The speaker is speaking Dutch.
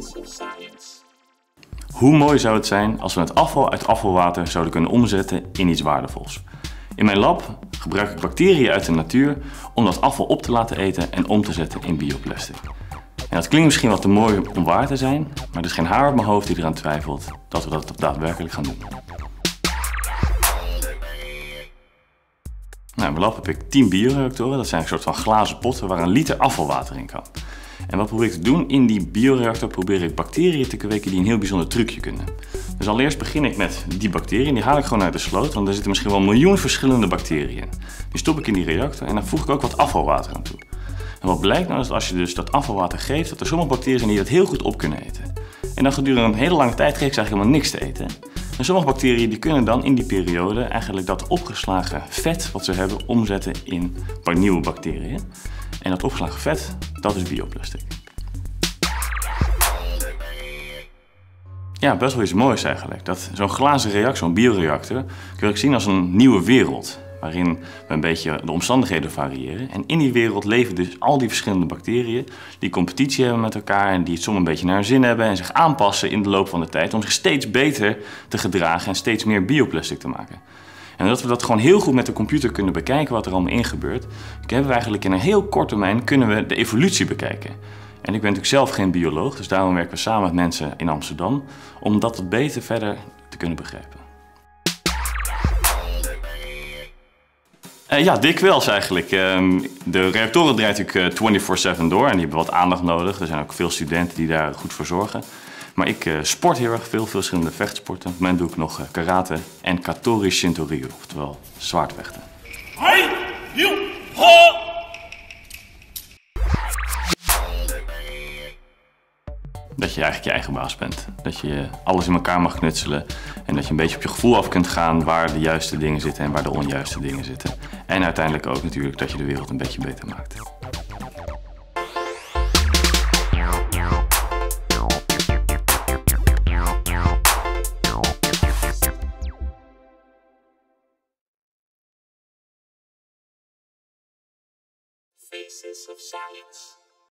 Hoe mooi zou het zijn als we het afval uit afvalwater zouden kunnen omzetten in iets waardevols? In mijn lab gebruik ik bacteriën uit de natuur om dat afval op te laten eten en om te zetten in bioplastic. En dat klinkt misschien wat te mooi om waar te zijn, maar er is geen haar op mijn hoofd die eraan twijfelt dat we dat daadwerkelijk gaan doen. Nou, in mijn lab heb ik 10 bioreactoren. Dat zijn een soort van glazen potten waar een liter afvalwater in kan. En wat probeer ik te doen? In die bioreactor probeer ik bacteriën te kweken die een heel bijzonder trucje kunnen. Dus allereerst begin ik met die bacteriën. Die haal ik gewoon uit de sloot, want er zitten misschien wel 1 miljoen verschillende bacteriën in. Die stop ik in die reactor en dan voeg ik ook wat afvalwater aan toe. En wat blijkt nou is dat als je dus dat afvalwater geeft, dat er sommige bacteriën zijn die dat heel goed op kunnen eten. En dan gedurende een hele lange tijd geef ik ze eigenlijk helemaal niks te eten. En sommige bacteriën die kunnen dan in die periode eigenlijk dat opgeslagen vet wat ze hebben omzetten in een paar nieuwe bacteriën. En dat opgeslagen vet, dat is bioplastic. Ja, best wel iets moois eigenlijk. Zo'n glazen reactor, zo'n bioreactor, kun je zien als een nieuwe wereld. Waarin we een beetje de omstandigheden variëren. En in die wereld leven dus al die verschillende bacteriën die competitie hebben met elkaar en die het soms een beetje naar hun zin hebben en zich aanpassen in de loop van de tijd om zich steeds beter te gedragen en steeds meer bioplastic te maken. En dat we dat gewoon heel goed met de computer kunnen bekijken wat er allemaal in gebeurt, hebben we eigenlijk in een heel kort termijn kunnen we de evolutie bekijken. En ik ben natuurlijk zelf geen bioloog, dus daarom werken we samen met mensen in Amsterdam om dat wat beter verder te kunnen begrijpen. Ja, dikwijls eigenlijk. De reactoren draaien natuurlijk 24/7 door en die hebben wat aandacht nodig. Er zijn ook veel studenten die daar goed voor zorgen. Maar ik sport heel erg veel verschillende vechtsporten. Op het moment doe ik nog karate en katori shinto-ryu, oftewel zwaardvechten. Dat je eigenlijk je eigen baas bent. Dat je alles in elkaar mag knutselen en dat je een beetje op je gevoel af kunt gaan waar de juiste dingen zitten en waar de onjuiste dingen zitten. En uiteindelijk ook natuurlijk dat je de wereld een beetje beter maakt. Faces of Science.